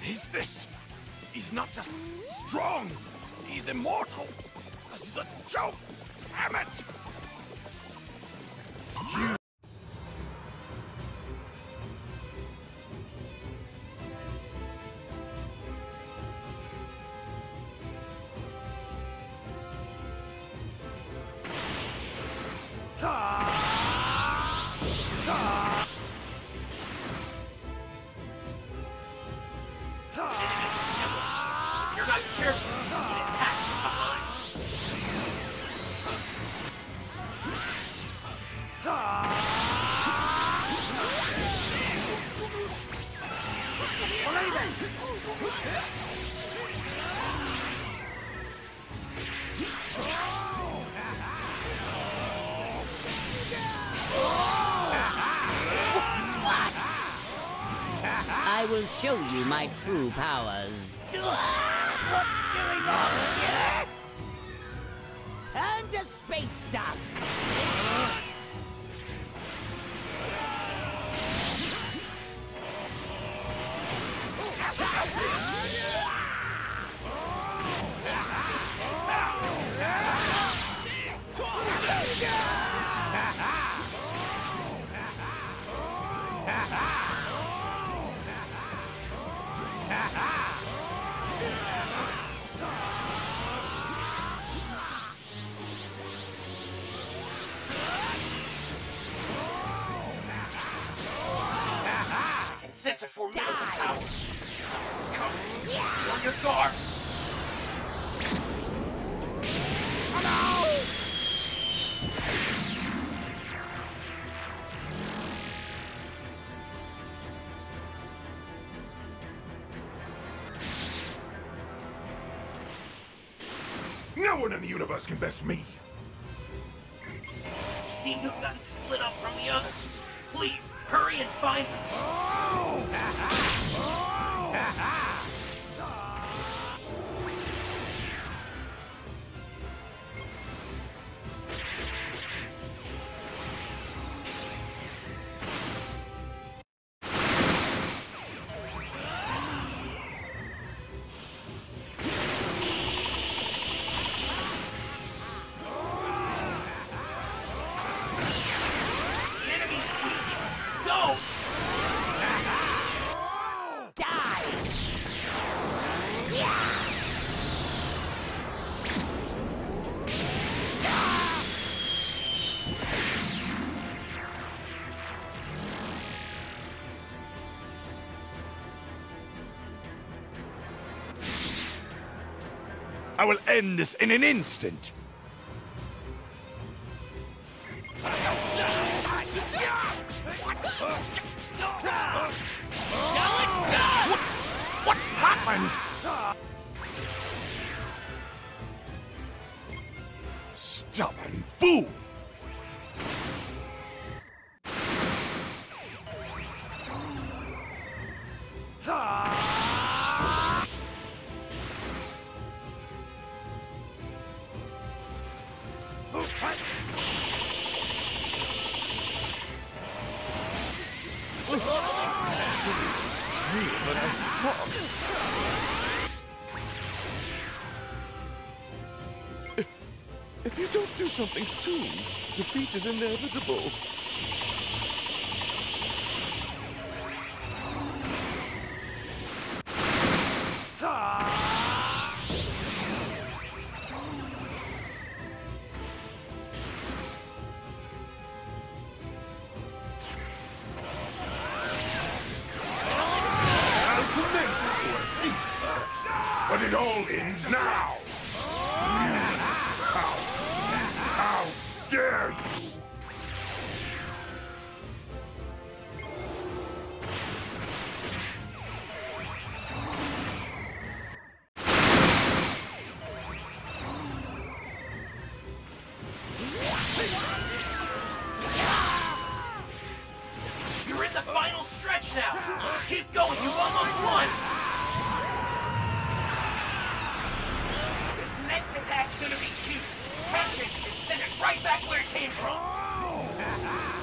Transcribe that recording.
is this? He's not just strong, he's immortal. This is a joke. Damn it! You... You're not careful, you get attacked from behind. I will show you my true powers. What's going on here? Turn to space dust! Sense a formidable power. Someone's coming. Be on your guard. No one in the universe can best me. You seem to have gotten split up from the others. Please, hurry and find them. I will end this in an instant. What happened? Stubborn fool! If you don't do something soon, defeat is inevitable. But it all ends now! How dare you! You're in the final stretch now! Keep going, you've almost won! This next attack's gonna be huge. Catch it and send it right back where it came from!